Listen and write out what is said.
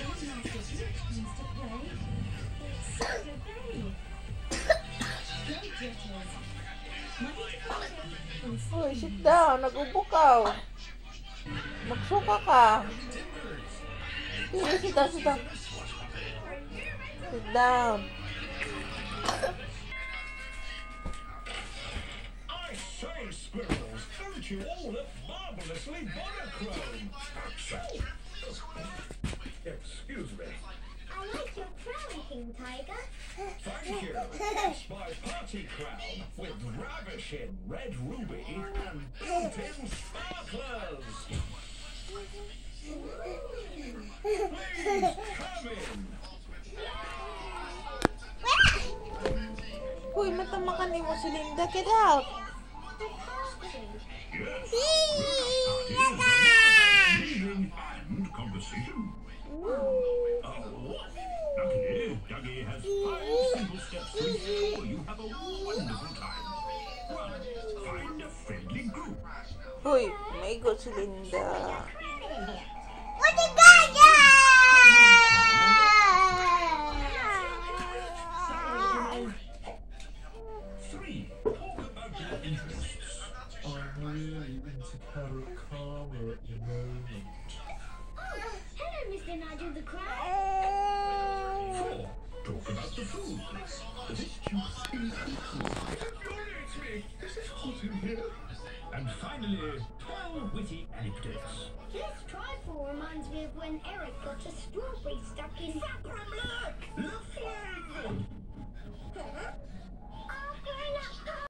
Uy, sit down. Nag-ubukaw. Magsuka ka. Sige, sit down, sit down. Sit down. I say, squirrels, don't you all look marvelously monochrome? Excuse me. I like your crown, King Tiger. Thank you. It's my party crown with ravishing red ruby and built-in sparklers. Please come in. Uy, matamakan mo si Linda. Get out. Evening and conversation. Luckily, Dougie has 5 simple steps to ensure you have a wonderful time. 1. Find a friendly group. Uy, may go si Linda. What is that? 3. Talk about your interests. I'm really into Carrot Karma at the moment. Hello, Mr. Nigel the Crow. 4. Talk about the food. This juice infuriates me. Is it hot in here? And finally, tell witty anecdotes. This trifle reminds me of when Eric got a strawberry stuck in. Look!